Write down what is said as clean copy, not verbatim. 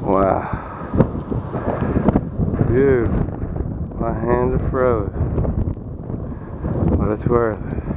Wow. Beautiful. My hands are froze. But it's worth it.